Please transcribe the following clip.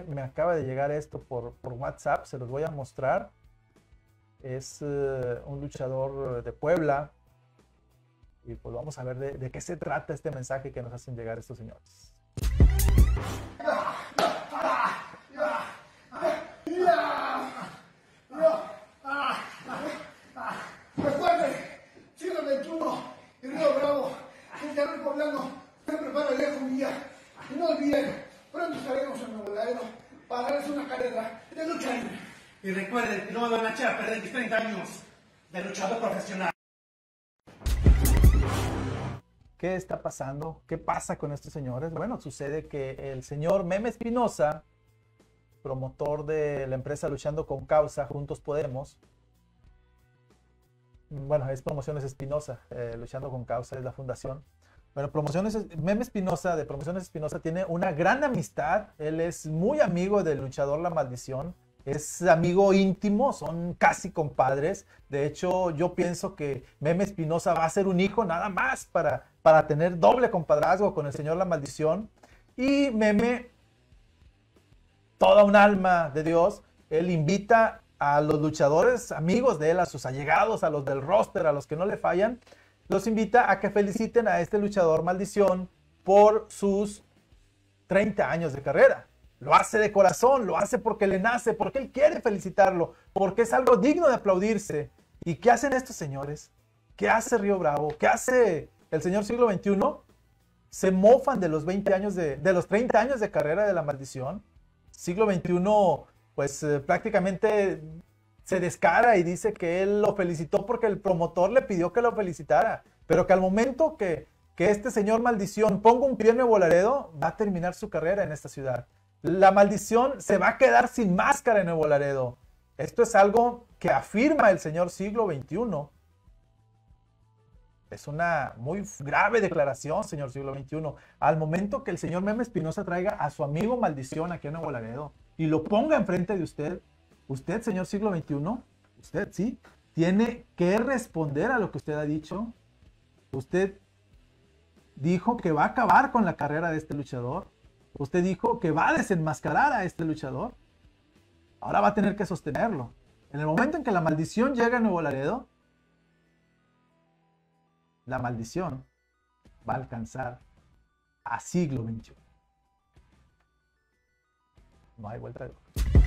me acaba de llegar esto por WhatsApp, se los voy a mostrar. Es un luchador de Puebla. Y pues vamos a ver de qué se trata este mensaje que nos hacen llegar estos señores. Recuerde, siglo XXI y Río Bravo, el terror poblano se prepara el viejo día. Y no olviden, pronto estaremos en Nuevo Laredo para darles una carrera de lucha libre. Y recuerden que no me van a echar a perder mis 30 años de luchador profesional. ¿Qué está pasando? ¿Qué pasa con estos señores? Bueno, sucede que el señor Meme Espinosa, promotor de la empresa Luchando con Causa, Juntos Podemos, bueno, es Promociones Espinosa, Luchando con Causa es la fundación. Bueno, Meme Espinosa, de Promociones Espinosa, tiene una gran amistad. Él es muy amigo del luchador La Maldición. Es amigo íntimo, son casi compadres. De hecho, yo pienso que Meme Espinosa va a ser un hijo nada más para tener doble compadrazgo con el señor La Maldición. Y Meme, toda un alma de Dios, él invita a los luchadores amigos de él, a sus allegados, a los del roster, a los que no le fallan, los invita a que feliciten a este luchador Maldición por sus 30 años de carrera. Lo hace de corazón, lo hace porque le nace, porque él quiere felicitarlo, porque es algo digno de aplaudirse. ¿Y qué hacen estos señores? ¿Qué hace Río Bravo? ¿Qué hace el señor siglo XXI? Se mofan de los 20 años de los 30 años de carrera de La Maldición. Siglo XXI, pues prácticamente se descara y dice que él lo felicitó porque el promotor le pidió que lo felicitara, pero que al momento que este señor Maldición ponga un pie en Nuevo Laredo, va a terminar su carrera en esta ciudad. La Maldición se va a quedar sin máscara en Nuevo Laredo. Esto es algo que afirma el señor siglo XXI. Es una muy grave declaración, señor siglo XXI. Al momento que el señor Meme Espinosa traiga a su amigo Maldición aquí en Nuevo Laredo y lo ponga enfrente de usted, usted, señor siglo XXI, usted sí, tiene que responder a lo que usted ha dicho. Usted dijo que va a acabar con la carrera de este luchador. Usted dijo que va a desenmascarar a este luchador. Ahora va a tener que sostenerlo. En el momento en que la Maldición llega a Nuevo Laredo, la Maldición va a alcanzar a siglo XXI. No hay vuelta de hoja.